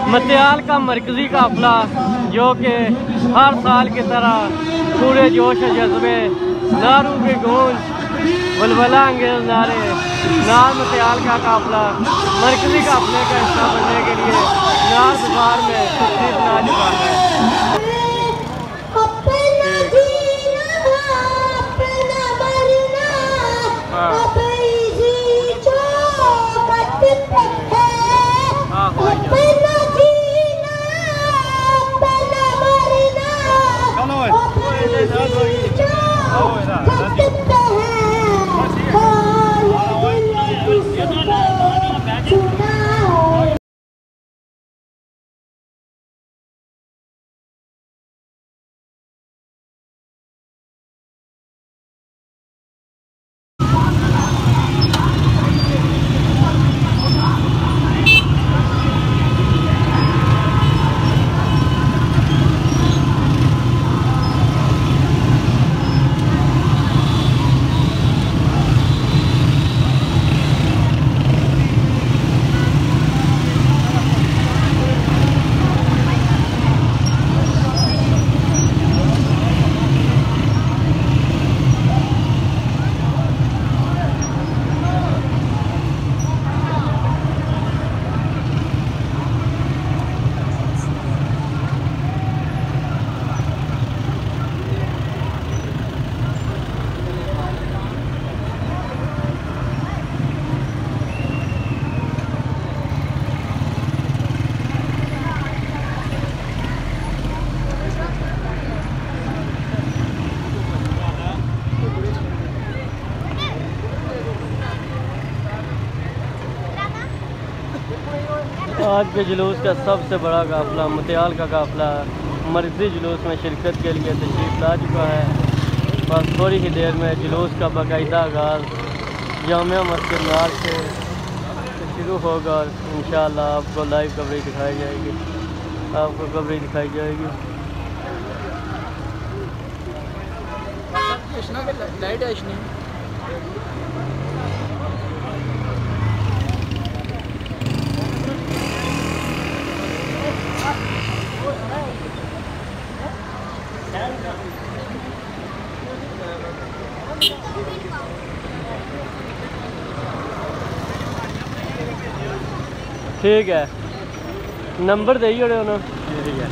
मत्याल का मरकजी काफिला जो कि हर साल की तरह पूरे जोश जज्बे नारों की गूंज बुलबुला अंगेज नारे नार मत्याल का काफिला मरकजी काफिले का हिस्सा बनने के लिए नार बाजार में तस्वीर बना चुका है। आज के जुलूस का सबसे बड़ा काफ़िला मत्याल का काफ़िला मरकज़ी जुलूस में शिरकत के लिए तशरीफ़ ला चुका है। बस थोड़ी ही देर में जुलूस का बाकायदा आगाज़ जामिया मस्जिद नार से शुरू होगा और इंशाअल्लाह आपको लाइव कवरेज दिखाई जाएगी, आपको कवरेज दिखाई जाएगी। ठीक है, नंबर दे ही उन्होंने। ठीक है,